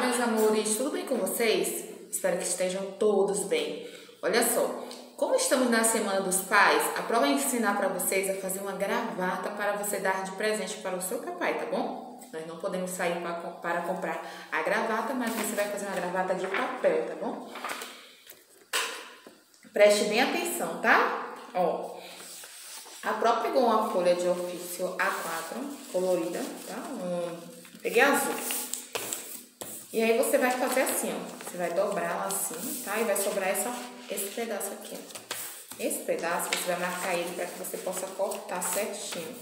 meus amores, tudo bem com vocês? Espero que estejam todos bem. Olha só, como estamos na Semana dos Pais, a Pro vai ensinar para vocês a fazer uma gravata para você dar de presente para o seu papai, tá bom? Nós não podemos sair para comprar a gravata, mas você vai fazer uma gravata de papel, tá bom? Preste bem atenção, tá? Ó, a Pro pegou uma folha de ofício A4 colorida, tá? Peguei azul. E aí você vai fazer assim, ó. Você vai dobrar ela assim, tá? E vai sobrar esse pedaço aqui, ó. Esse pedaço você vai marcar ele para que você possa cortar certinho.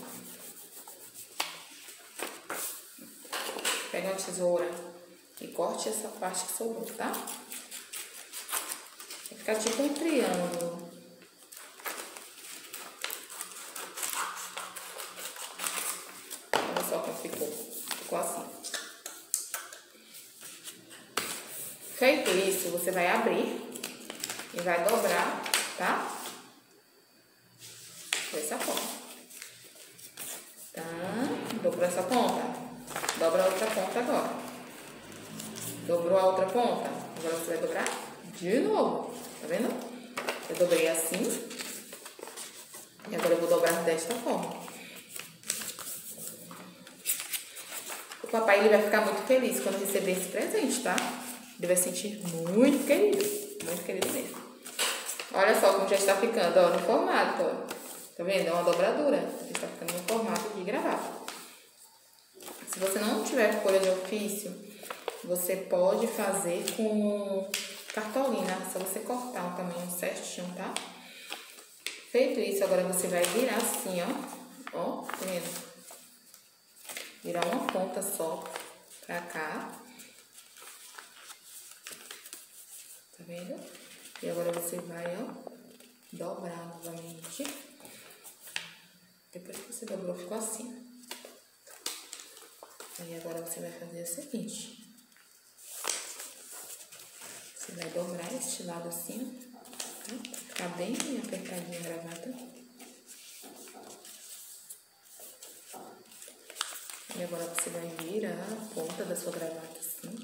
Pega uma tesoura e corte essa parte que sobrou, tá? Vai ficar tipo um triângulo. Olha só como ficou. Ficou assim. Feito isso, você vai abrir e vai dobrar, tá? Dessa forma. Tá? Dobrou essa ponta. Dobra a outra ponta agora. Dobrou a outra ponta. Agora você vai dobrar de novo. Tá vendo? Eu dobrei assim. E agora eu vou dobrar desta forma. O papai ele vai ficar muito feliz quando receber esse presente, tá? Ele vai sentir muito querido mesmo. Olha só como já está ficando, ó, no formato, ó. Tá vendo? É uma dobradura. Já está ficando no formato de gravata. Se você não tiver folha de ofício, você pode fazer com cartolina. É só você cortar o tamanho certinho, tá? Feito isso, agora você vai virar assim, ó. Ó, tá vendo? Virar uma ponta só pra cá. Tá vendo? E agora você vai, ó, dobrar novamente. Depois que você dobrou, ficou assim. Aí agora você vai fazer o seguinte. Você vai dobrar este lado assim, tá? Pra ficar bem apertadinha a gravata. E agora você vai virar a ponta da sua gravata assim.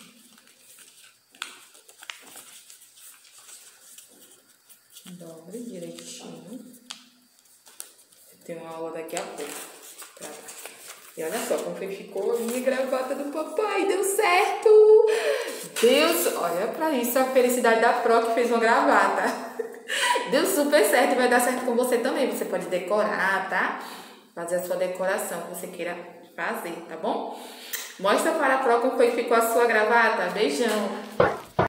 Dobre direitinho. Tem uma aula daqui a pouco. E olha só como ficou a minha gravata do papai. Deu certo! Deus, olha pra isso a felicidade da Pro que fez uma gravata. Deu super certo e vai dar certo com você também. Você pode decorar, tá? Fazer a sua decoração que você queira fazer, tá bom? Mostra para a Pro como foi que ficou a sua gravata. Beijão!